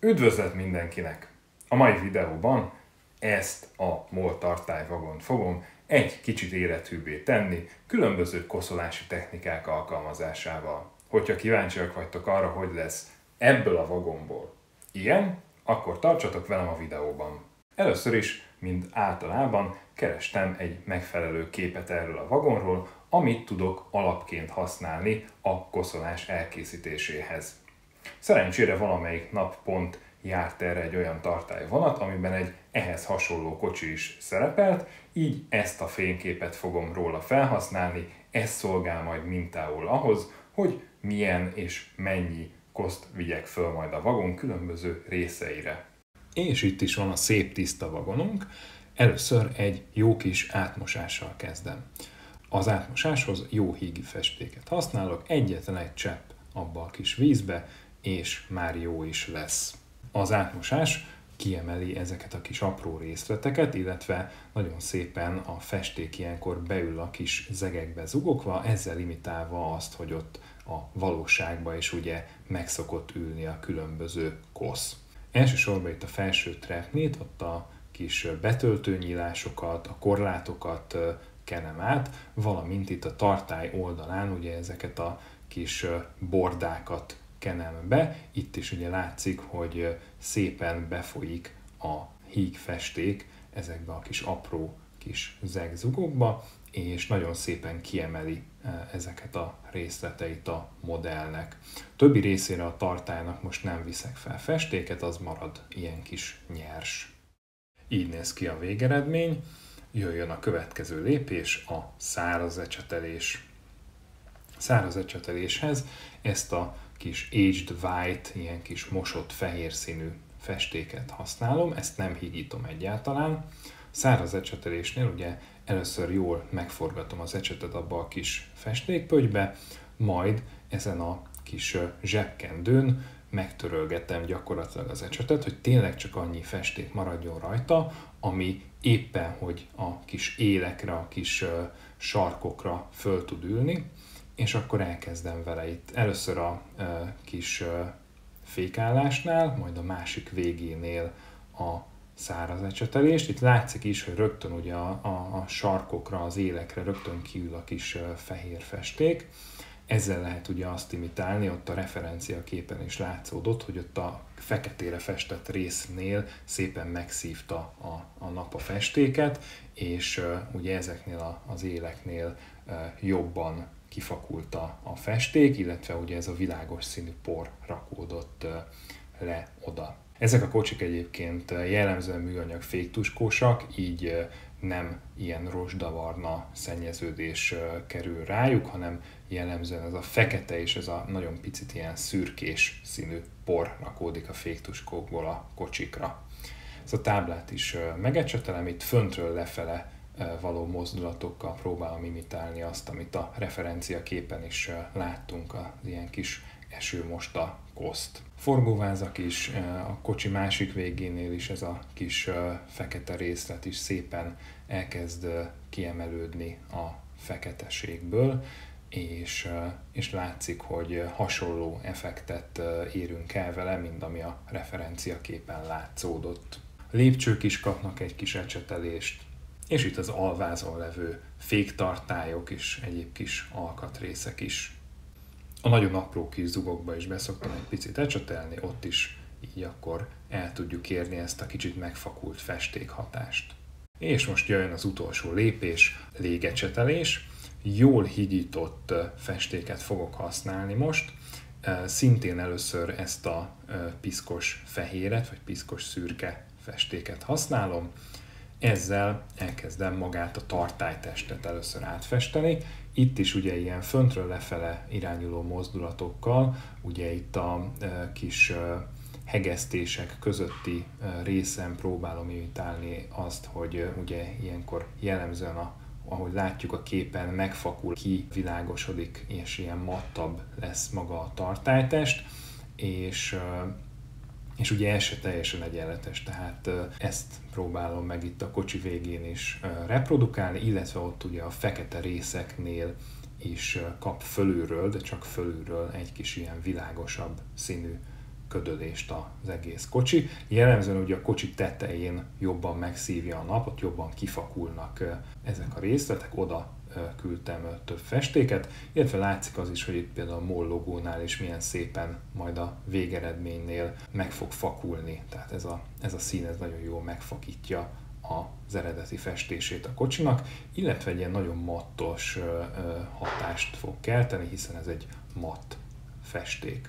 Üdvözlet mindenkinek! A mai videóban ezt a MOL tartályvagont fogom egy kicsit élethűbbé tenni, különböző koszolási technikák alkalmazásával. Hogyha kíváncsiak vagytok arra, hogy lesz ebből a vagonból ilyen, akkor tartsatok velem a videóban. Először is, mint általában, kerestem egy megfelelő képet erről a vagonról, amit tudok alapként használni a koszolás elkészítéséhez. Szerencsére valamelyik nap pont járt erre egy olyan tartályvonat, amiben egy ehhez hasonló kocsi is szerepelt, így ezt a fényképet fogom róla felhasználni, ez szolgál majd mintául ahhoz, hogy milyen és mennyi koszt vigyek föl majd a vagon különböző részeire. És itt is van a szép tiszta vagonunk. Először egy jó kis átmosással kezdem. Az átmosáshoz jó hígi festéket használok, egyetlen egy csepp abba a kis vízbe, és már jó is lesz. Az átmosás kiemeli ezeket a kis apró részleteket, illetve nagyon szépen a festék ilyenkor beül a kis zegekbe zugokva, ezzel imitálva azt, hogy ott a valóságban is ugye meg szokott ülni a különböző kosz. Elsősorban itt a felső trepnét, ott a kis betöltőnyílásokat, a korlátokat kenem át, valamint itt a tartály oldalán ugye ezeket a kis bordákat kenem be. Itt is ugye látszik, hogy szépen befolyik a hígfesték ezekbe a kis apró kis zegzugokba, és nagyon szépen kiemeli ezeket a részleteit a modellnek. Többi részére a tartálynak most nem viszek fel festéket, az marad ilyen kis nyers. Így néz ki a végeredmény. Jöjjön a következő lépés, a száraz ecsetelés. Száraz ecseteléshez ezt a kis aged white, ilyen kis mosott fehér színű festéket használom, ezt nem hígítom egyáltalán. Száraz ecsetelésnél ugye először jól megforgatom az ecsetet abba a kis festékpöttybe, majd ezen a kis zsebkendőn megtörölgetem gyakorlatilag az ecsetet, hogy tényleg csak annyi festék maradjon rajta, ami éppen hogy a kis élekre, a kis sarkokra föl tud ülni, és akkor elkezdem vele itt először a kis fékállásnál, majd a másik végénél a száraz ecsetelést. Itt látszik is, hogy rögtön ugye a sarkokra, az élekre rögtön kiül a kis fehér festék. Ezzel lehet ugye azt imitálni, ott a referenciaképen is látszódott, hogy ott a feketére festett résznél szépen megszívta a nap a festéket, és ugye ezeknél az éleknél jobban kifakult a festék, illetve ugye ez a világos színű por rakódott le oda. Ezek a kocsik egyébként jellemzően műanyag féktuskósak, így nem ilyen rozsdavarna szennyeződés kerül rájuk, hanem jellemzően ez a fekete és ez a nagyon picit ilyen szürkés színű por rakódik a féktuskókból a kocsikra. Ezt a táblát is megecsetelem, itt föntről lefele való mozdulatokkal próbálom imitálni azt, amit a referenciaképen is láttunk, az ilyen kis esőmosta koszt. Forgóvázak is, a kocsi másik végénél is ez a kis fekete részlet is szépen elkezd kiemelődni a feketeségből, és látszik, hogy hasonló effektet érünk el vele, mint ami a referenciaképen látszódott. A lépcsők is kapnak egy kis ecsetelést, és itt az alvázon levő féktartályok és egyéb kis alkatrészek is. A nagyon apró kis zugokba is beszoktam egy picit ecsetelni, ott is így akkor el tudjuk érni ezt a kicsit megfakult festékhatást. És most jöjjön az utolsó lépés, légecsetelés. Jól higított festéket fogok használni most. Szintén először ezt a piszkos fehéret, vagy piszkos szürke festéket használom. Ezzel elkezdem magát a tartálytestet először átfesteni. Itt is ugye ilyen föntről lefele irányuló mozdulatokkal, ugye itt a kis hegesztések közötti részen próbálom imitálni azt, hogy ugye ilyenkor jellemzően ahogy látjuk a képen, megfakul, kivilágosodik, és ilyen mattabb lesz maga a tartálytest, és ugye ez se teljesen egyenletes, tehát ezt próbálom meg itt a kocsi végén is reprodukálni, illetve ott ugye a fekete részeknél is kap fölülről, de csak fölülről egy kis ilyen világosabb színű ködödést az egész kocsi. Jellemzően ugye a kocsi tetején jobban megszívja a nap, ott jobban kifakulnak ezek a részletek, oda küldtem több festéket, illetve látszik az is, hogy itt például a MOL logónál is milyen szépen majd a végeredménynél meg fog fakulni. Tehát ez a szín ez nagyon jól megfakítja az eredeti festését a kocsinak, illetve egy ilyen nagyon mattos hatást fog kelteni, hiszen ez egy matt festék.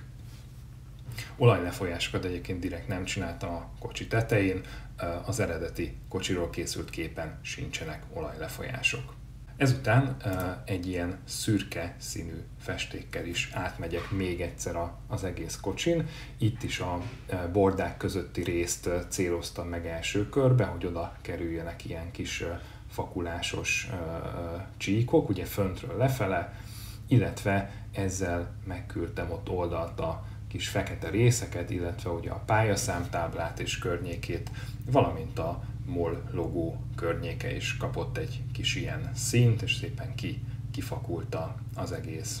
Olajlefolyásokat egyébként direkt nem csináltam a kocsi tetején, az eredeti kocsiról készült képen sincsenek olajlefolyások. Ezután egy ilyen szürke színű festékkel is átmegyek még egyszer az egész kocsin. Itt is a bordák közötti részt céloztam meg első körbe, hogy oda kerüljenek ilyen kis fakulásos csíkok, ugye föntről lefele, illetve ezzel megküldtem ott oldalt a kis fekete részeket, illetve ugye a pályaszámtáblát és környékét, valamint a MOL logó környéke is kapott egy kis ilyen színt, és szépen kifakult az egész.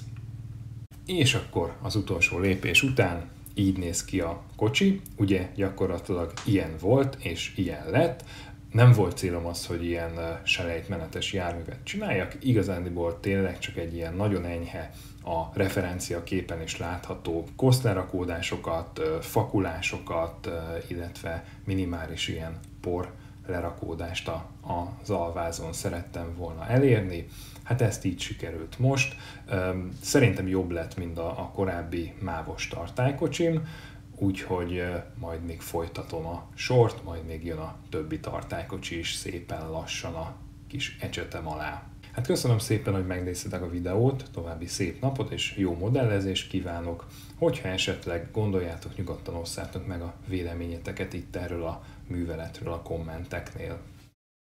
És akkor az utolsó lépés után így néz ki a kocsi, ugye gyakorlatilag ilyen volt és ilyen lett. Nem volt célom az, hogy ilyen selejtmenetes járművet csináljak, igazándiból tényleg csak egy ilyen nagyon enyhe, a referencia képen is látható kosztlerakódásokat, fakulásokat, illetve minimális ilyen por lerakódást az alvázon szerettem volna elérni. Hát ezt így sikerült most. Szerintem jobb lett, mint a korábbi mávos tartálykocsim, úgyhogy majd még folytatom a sort, majd még jön a többi tartálykocsi is szépen lassan a kis ecsetem alá. Hát köszönöm szépen, hogy megnéztétek a videót, további szép napot és jó modellezést kívánok. Hogyha esetleg gondoljátok, nyugodtan osszátok meg a véleményeteket itt erről a műveletről a kommenteknél.